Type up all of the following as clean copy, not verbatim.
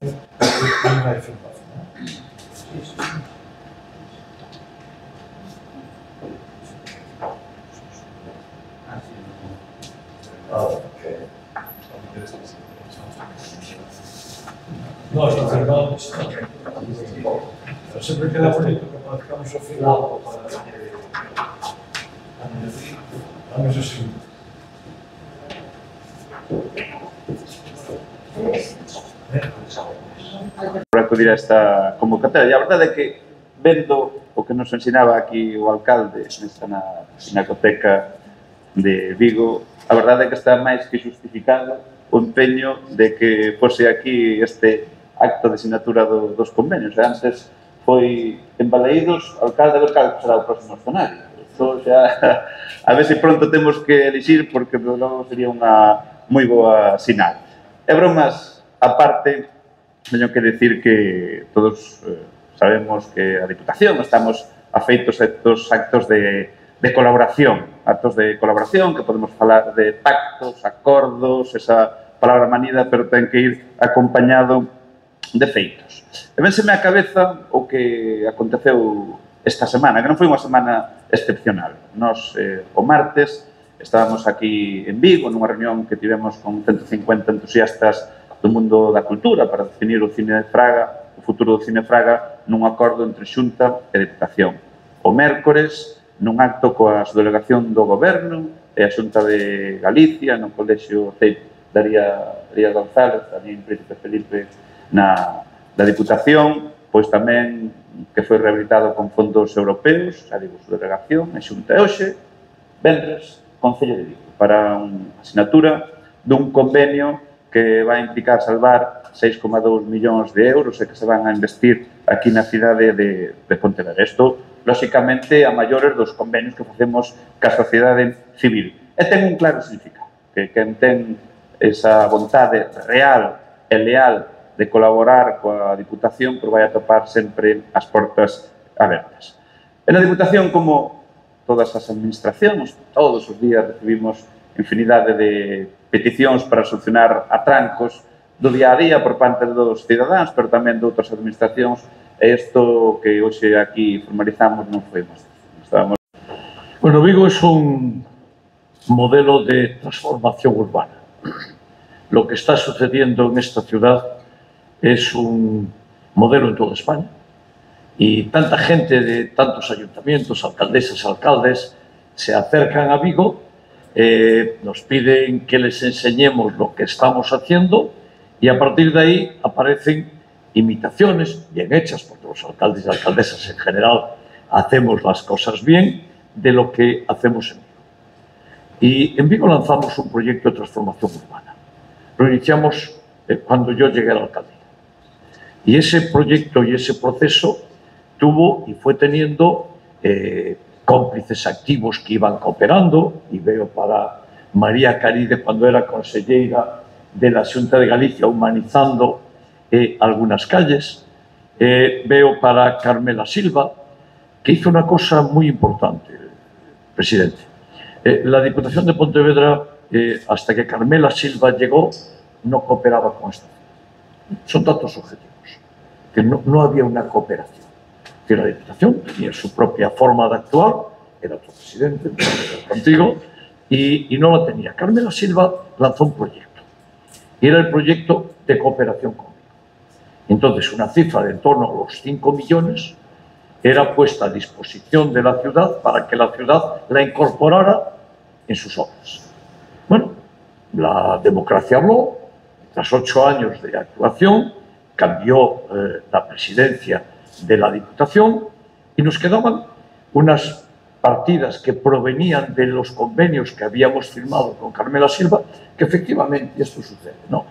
Non hai filmado, non? No, está cerrado. Pero sempre queda bonito que marcamos ao final para vamos así. Por acudir a esta convocatoria. E a verdade é que, vendo o que nos ensinaba aquí o alcalde na Pinacoteca de Vigo, a verdade é que está máis que justificado o empeño de que fose aquí este acto de sinatura dos convenios. Antes foi en Balaídos, alcalde, a ver cal será o próximo escenario. Isto xa, a ver se pronto temos que elixir, porque logo sería unha moi boa sinal. E bromas aparte, teño que decir que todos sabemos que a Diputación estamos afeitos a estos actos de colaboración, que podemos falar de pactos, acordos, esa palabra manida, pero ten que ir acompañado de feitos. E vénseme á cabeza o que aconteceu esta semana, que non foi unha semana excepcional. Nos, o martes, estábamos aquí en Vigo, nunha reunión que tivemos con 150 entusiastas do mundo da cultura para definir o cine de Fraga, o futuro do cine de Fraga, nun acordo entre Xunta e Diputación. O mércores, nun acto coa delegación do Goberno e a Xunta de Galicia, no Colexio Daría González, ali en Príncipe Felipe, da Diputación, pois tamén que foi rehabilitado con fondos europeos, xa digo, su delegación, e Xunta. E hoxe, venres, Concello de Vigo, para unha asinatura dun convenio que vai implicar salvar 6,2 millóns de euros e que se van a investir aquí na cidade de Pontevedra. Isto, lóxicamente, a maiores dos convenios que facemos ca sociedade civil. E ten un claro significado, que quen ten esa vontade real e leal de colaborar coa Diputación, pois vai atopar sempre as portas abertas. E na Diputación, como todas as administracións, todos os días recibimos infinidade de peticións para solucionar atrancos do día a día por parte dos cidadáns, pero tamén de outras administracións, e isto que hoxe aquí formalizamos non foi máis. Bueno, Vigo es un modelo de transformación urbana. Lo que está sucediendo en esta ciudad es un modelo en toda España. Y tanta gente de tantos ayuntamientos, alcaldesas, alcaldes, se acercan a Vigo, nos piden que les enseñemos lo que estamos haciendo y a partir de ahí aparecen imitaciones bien hechas, porque los alcaldes y alcaldesas en general hacemos las cosas bien, de lo que hacemos en Vigo. Y en Vigo lanzamos un proyecto de transformación urbana. Lo iniciamos cuando yo llegué a la alcaldía. Y ese proyecto y ese proceso tuvo y fue teniendo cómplices activos que iban cooperando, y veo para María Caride cuando era consellera de la Xunta de Galicia humanizando algunas calles, veo para Carmela Silva, que hizo una cosa muy importante, presidente. La Diputación de Pontevedra, hasta que Carmela Silva llegó, no cooperaba con esta ciudad. Son tantos objetivos, que no había una cooperación. Que la Diputación tenía su propia forma de actuar, era otro presidente, contigo, y no la tenía. Carmela Silva lanzó un proyecto, y era el proyecto de cooperación conmigo. Entonces, una cifra de en torno a los 5 millones era puesta a disposición de la ciudad para que la ciudad la incorporara en sus obras. Bueno, la democracia habló, tras 8 años de actuación, cambió la presidencia de la Diputación y nos quedaban unas partidas que provenían de los convenios que habíamos firmado con Carmela Silva, que efectivamente, y esto sucede, ¿no?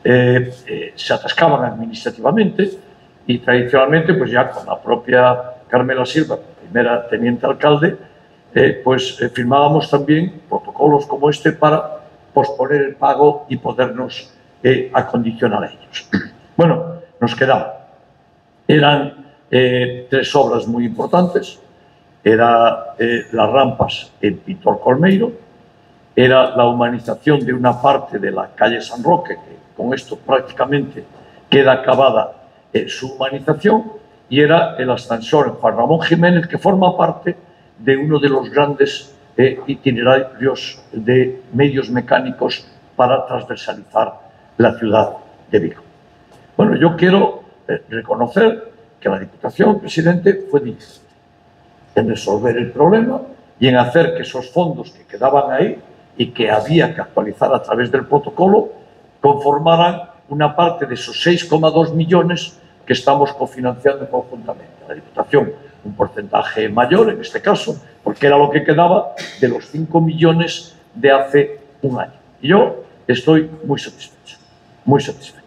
Se atascaban administrativamente y tradicionalmente, pues ya con la propia Carmela Silva, primera teniente alcalde, firmábamos también protocolos como este para posponer el pago y podernos acondicionar a ellos. Bueno, nos quedaban. Eran 3 obras muy importantes. Era las rampas en Pintor Colmeiro, era la humanización de una parte de la calle San Roque, que con esto prácticamente queda acabada su humanización y era el ascensor en Juan Ramón Jiménez, que forma parte de uno de los grandes itinerarios de medios mecánicos para transversalizar la ciudad de Vigo. Bueno, yo quiero reconocer que la Diputación, presidente, fue diligente en resolver el problema y en hacer que esos fondos que quedaban ahí y que había que actualizar a través del protocolo conformaran una parte de esos 6,2 millones que estamos cofinanciando conjuntamente. La Diputación, un porcentaje mayor en este caso, porque era lo que quedaba de los 5 millones de hace un año. Y yo estoy muy satisfecho, muy satisfecho.